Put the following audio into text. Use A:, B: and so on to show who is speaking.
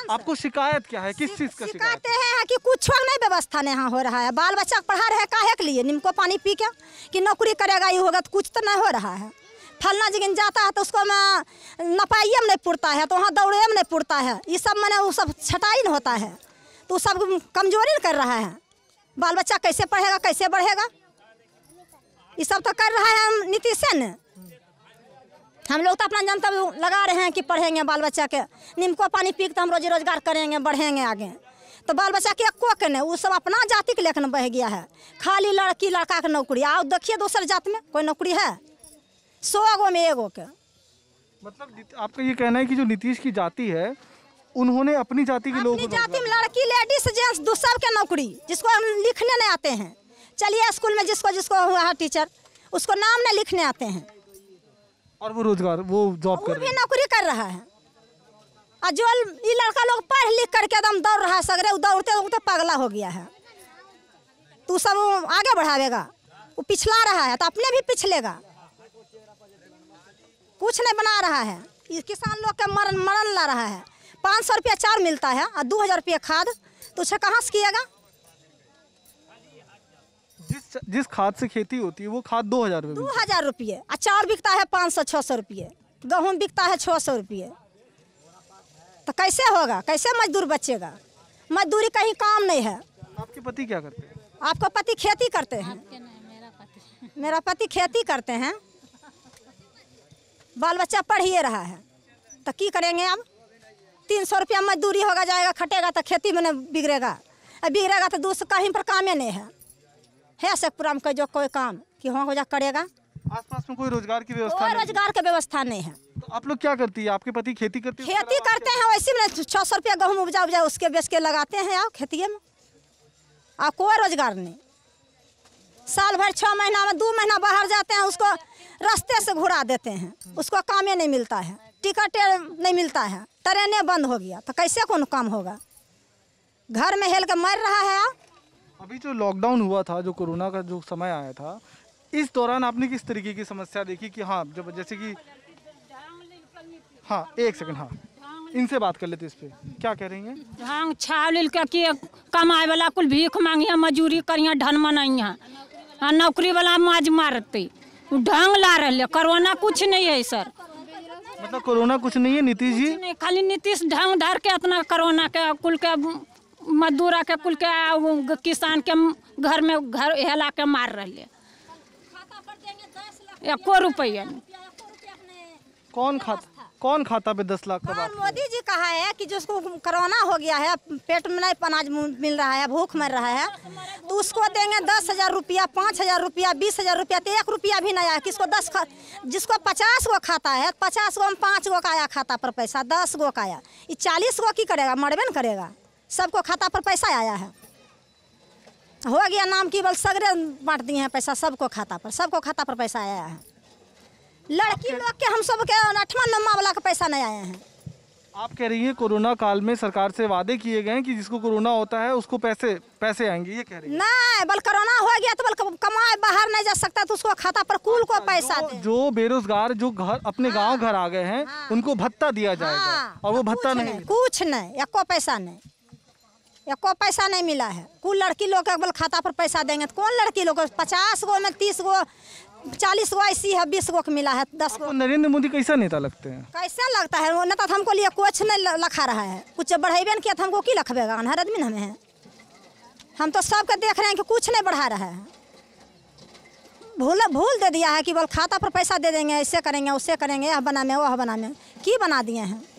A: आपको शिकायत क्या है, किस चीज का
B: शिकायत है कि कुछ नहीं व्यवस्था यहाँ हो रहा है। बाल बच्चा पढ़ा रहे काहे के लिए, नीमको पानी पी के कि नौकरी करेगा ये होगा, तो कुछ तो नहीं हो रहा है। फलना जगह जाता है तो उसको में नपाइए में नहीं पुरता है, तो वहाँ दौड़े में नहीं पुरता है। ये सब मैंने वो सब छटाई न होता है, तो सब कमजोरी कर रहा है। बाल बच्चा कैसे पढ़ेगा, कैसे बढ़ेगा, ये सब तो कर रहा है हम नीतीश ने। हम लोग तो अपना जनता लगा रहे हैं कि पढ़ेंगे बाल बच्चा के, नीमको पानी पी के तो हम रोजी रोजगार करेंगे, बढ़ेंगे आगे। तो बाल बच्चा के एको के नहीं, वो सब अपना जाति के लेकर बह गया है। खाली लड़की लड़का के नौकरी, आओ देखिए दूसरे जात में कोई नौकरी है, 100 गो में एगो के।
A: मतलब आपका ये कहना है कि जो नीतीश की जाति है उन्होंने अपनी जाति के लोग,
B: अपनी जाति में लड़की लेडीज जेंट्स दो सब के नौकरी, जिसको हम लिखने नहीं आते हैं, चलिए स्कूल में जिसको जिसको हुआ है टीचर, उसको नाम नहीं लिखने आते हैं,
A: और वो रोजगार वो जॉब कर
B: भी नौकरी कर रहा है। और जो ये लड़का लोग पढ़ लिख करके एकदम दौड़ रहा है सगरे, दौड़ते दौड़ते पगला हो गया है। तो सब आगे बढ़ावेगा, वो पिछला रहा है तो अपने भी पिछलेगा, कुछ नहीं बना रहा है। ये किसान लोग का मरण ला रहा है। 500 रुपया चाउर मिलता है और 2000 रुपया खाद, तो उसे कहाँ से किएगा।
A: जिस खाद से खेती होती है वो खाद
B: 2000 रुपये, और चाउर बिकता है 500-600 रुपये, गेहूँ बिकता है 600 रुपये। तो कैसे होगा, कैसे मजदूर बचेगा, मजदूरी कहीं काम नहीं है।
A: आपके पति क्या करते हैं?
B: आपका पति खेती करते हैं? मेरा पति खेती करते हैं। बाल बच्चा पढ़ ही रहा है तो की करेंगे अब। 300 रुपया मजदूरी होगा जाएगा, खटेगा तो खेती में नहीं बिगड़ेगा, बिगड़ेगा तो दूसरे कहीं पर काम ही नहीं है शेखपुरा में जो कोई काम कि हो जा करेगा।
A: आसपास में कोई रोजगार की व्यवस्था
B: कोई रोजगार की व्यवस्था नहीं है।
A: तो आप लोग क्या करती है? आपके पति खेती करते हैं?
B: खेती करते हैं, वैसे में 600 रुपया गेहूँ उपजा उसके बेच के लगाते हैं आप खेती में। आप कोई रोजगार नहीं, साल भर 6 महीना में 2 महीना बाहर जाते हैं, उसको रास्ते से घुरा देते हैं, उसको काम ही नहीं मिलता है, टिकट नहीं मिलता है, ट्रेनें बंद हो गया तो कैसे कौन काम होगा, घर में हेल के मर रहा है।
A: अभी जो लॉकडाउन हुआ था, जो कोरोना का जो समय आया था, इस दौरान आपने किस तरीके की समस्या देखी कि हाँ जब जैसे कि हाँ एक सेकंड, हाँ इनसे बात कर लेते, इस पे क्या कह रही हैं?
C: ढंग छाव के कमाए वाला कुल भीख मांगिया, मजूरी करिया, धन मनाइया, नौकरी वाला माज मारते ढंग ला रहे। कोरोना कुछ नहीं है सर,
A: मतलब कोरोना कुछ नहीं है, नीतीश जी
C: नहीं, खाली नीतीश ढंग धर के अपना कोरोना के कुल के मजदूरा के कुल के किसान के घर में घर हेला के मार रहे। एको रुपया
A: कौन खाता पे 10 लाख का बात?
B: मोदी जी कहा है कि जिसको कोरोना हो गया है, पेट में नहीं अनाज मिल रहा है, भूख मर रहा है, तो उसको देंगे 10,000 रुपया, 5,000 रुपया, 20,000 रुपया, तो 1 रुपया भी नहीं आया। किसको जिसको 50 गो खाता है, 50 गो में 5 गो का आया खाता पर पैसा, 10 गो का आया, ये 40 गो की करेगा, मरबे न करेगा। सबको खाता पर पैसा आया है, हो गया नाम की बल सगरे बांट दिए हैं पैसा, सबको खाता पर पैसा आया है। लड़की लोग के हम सब के 8वां 9वां वाला का पैसा नहीं आए हैं।
A: आप कह रही हैं कोरोना काल में सरकार से वादे किए गए हैं कि जिसको कोरोना होता है उसको पैसे आएंगे, ये कह रही हैं?
B: नहीं, बल कोरोना हो गया तो बल कमाए बाहर नहीं जा सकता, तो उसको खाता पर कुल को पैसा दे।
A: जो बेरोजगार जो घर अपने गांव घर आ गए हैं, उनको भत्ता दिया जाएगा, और वो भत्ता नहीं,
B: कुछ नहीं, एको पैसा नहीं मिला है। कुल लड़की लोग के बल खाता पर पैसा देंगे तो कौन लड़की लोग, 50 गो में 30 गो 40 गो ऐसी है, 20 गो मिला है, 10 गो।
A: नरेंद्र मोदी कैसा नेता लगते हैं?
B: कैसा लगता है वो नेता, हमको लिए कुछ नहीं लखा रहा है, कुछ बढ़ेबे नहीं किया तो हमको की लखबेगा, अनहर आदमी हमें है। हम तो सबके देख रहे हैं कि कुछ नहीं बढ़ा रहा है, भूल दे दिया है कि बोल खाता पर पैसा दे देंगे, ऐसे करेंगे उससे करेंगे, यह बना में वह बना में, की बना दिए हैं।